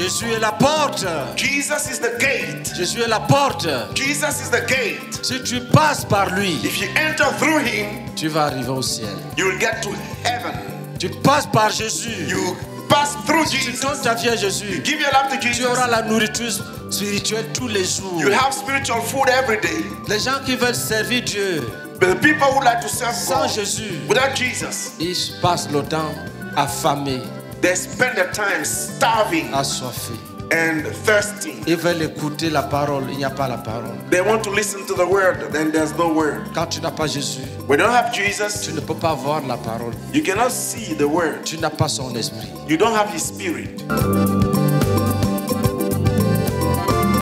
Jésus est la porte. Jesus is the gate. Jésus est la porte. Jesus is the gate. Si tu passes par lui, If you enter through him, tu vas arriver au ciel. you will get to heaven. Tu passes par Jésus. You pass through Si tu Jesus. donnes ta vie à Jésus, Give your life to tu Jesus. auras la nourriture spirituelle tous les jours. You have spiritual food every day. Les gens qui veulent servir Dieu But the people who like to serve sans God Jésus, without Jesus, ils passent le temps affamés, they spend their time starving assoiffés. and thirsting. Ils veulent écouter la parole, il n'y a pas la parole. They want to listen to the word, then there's no word. Quand tu n'as pas Jésus, We don't have Jesus. tu ne peux pas voir la parole. You cannot see the word. Tu n'as pas son esprit. You don't have his spirit.